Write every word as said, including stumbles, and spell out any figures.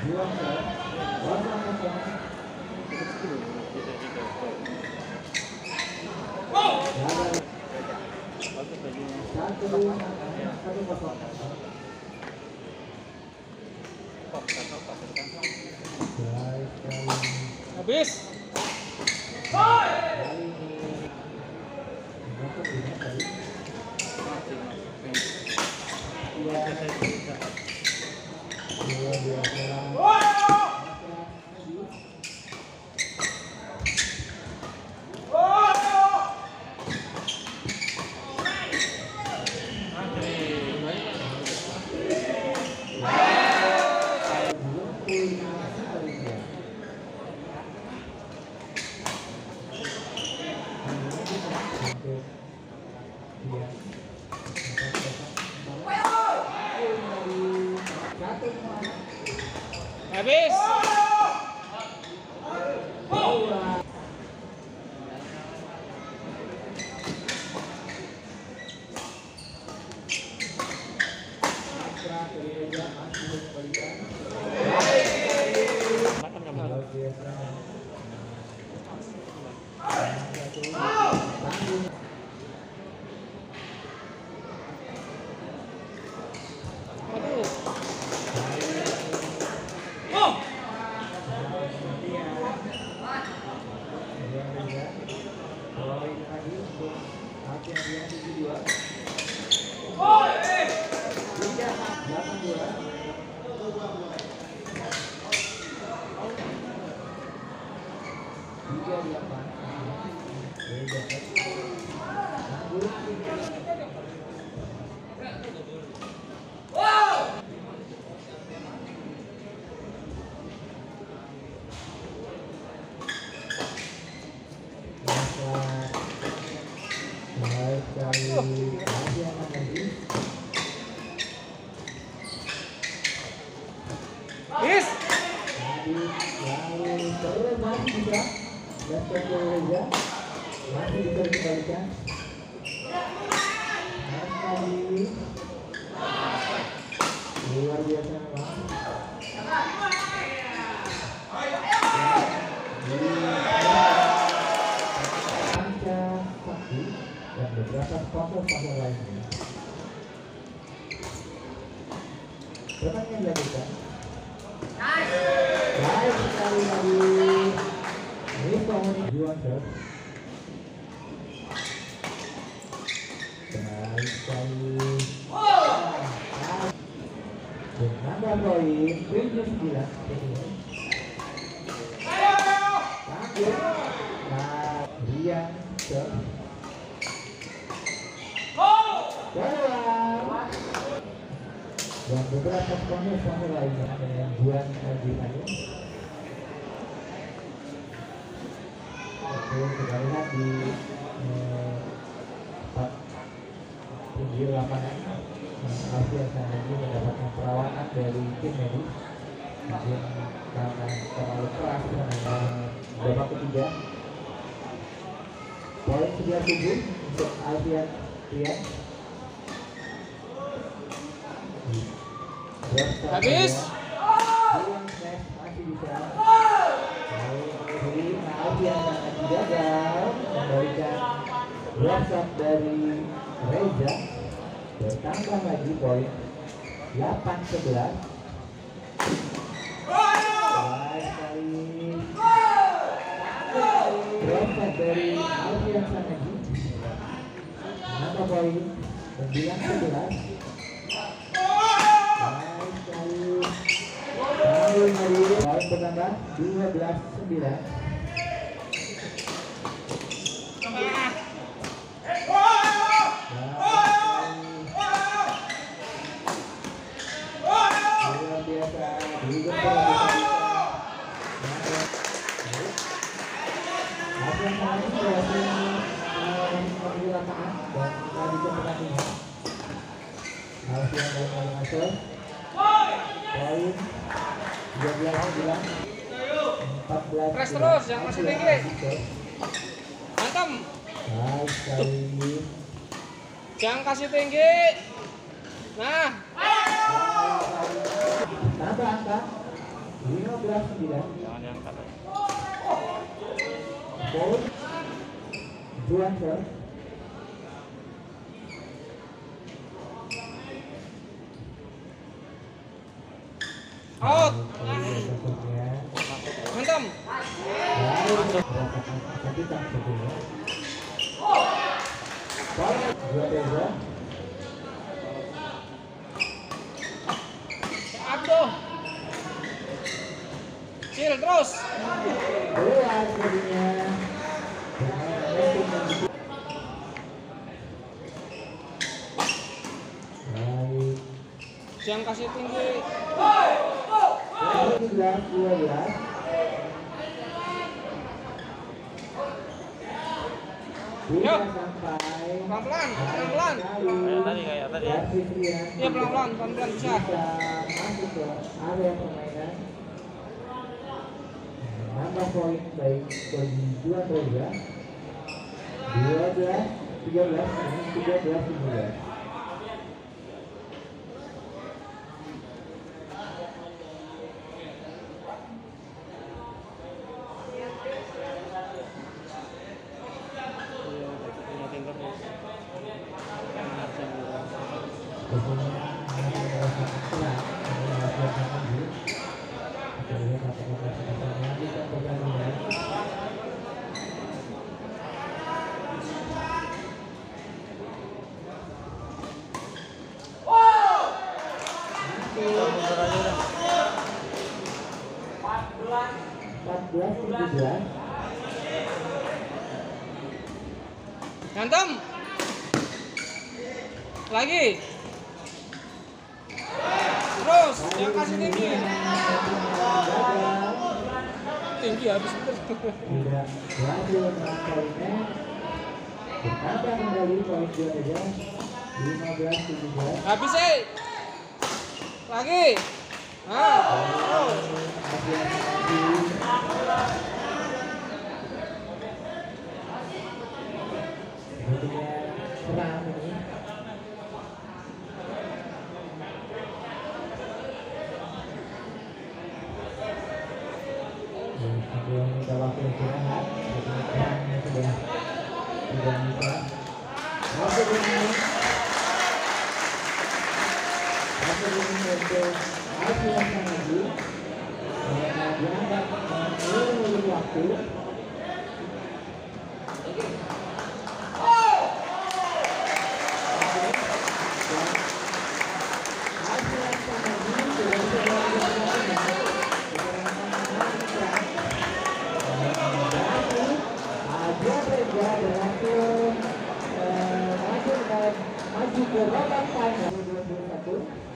Habis. Habis. Yes. Masih bisa dikembalikan. Luar biasa memang. Panca Sakti dan beberapa sponsor-sponsor lainnya. Pertandingan dilanjutkan. Baik sekali lagi. Ini penghuni juang serve. Baik sekali. Menambah poin tujuh sembilan. Takut. Nah, Rian serve. Keluar. Dan beberapa sponsor-sponsor lainnya dengan Juan Adinani. Oke, kita lihat di eh, pinggir lapangan Alfian Sanadi mendapatkan perawatan dari tim medis mungkin karena terlalu keras karena babak ketiga. Poin sebelas tujuh untuk Alfian Rian. Habis. Masih bisa. Jadi Alfian sangat gagal memberikan WhatsApp dari Reza. Bertambah lagi poin delapan sebelas. Baik sekali. WhatsApp dari Alfian Sanadi. Menambah poin sembilan sebelas. Poin bertambah dua belas sembilan. Luar biasa. Alfian Sanadi berhasil mengambil lapangan dan melanjutkan pertandingan. Alfian dan Alfian poin dua belas sembilan, empat belas. Press terus, yang masih tinggi. Mantap. Baik sekali. Jangan kasih tinggi. Nah. Tambah angka lima belas sembilan. Jangan diangkat. Foul. Juanser. Out. Maksudnya. Hantam. Lalu merasakan kesakitan sebetulnya. Foul. Dua Teza. Abdo. Cil terus. Keluar jadinya. Baik. Jangan kasih tinggi. tujuh belas dua belas. Bisa sampai Pelan-pelan, pelan-pelan. Kayak tadi, kayak tadi ya. Iya pelan-pelan, pelan-pelan bisa. Bisa masuk ke area permainan. Nambah poin baik bagi dua Reza. dua belas tiga belas tiga belas lima belas. empat belas tujuh belas. Hantam. Lagi. Terus, jangan kasih tinggi. Tinggi habis betul. Tidak berhasil poinnya. Bertambah kembali poin dua aja. lima belas tujuh belas. Habis eh. Lagi. Nah, terus. Sebetulnya serang ini. Sebelum kita waktu istirahat, serangnya sudah sudah bisa. Masuk ini, masuk ini untuk Alfi Hasanadi. Dianggap mengulur waktu. Maju ke babak final dua puluh satu.